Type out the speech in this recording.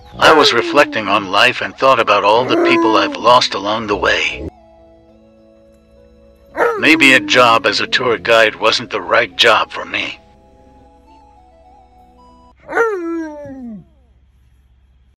I was reflecting on life and thought about all the people I've lost along the way. Maybe a job as a tour guide wasn't the right job for me.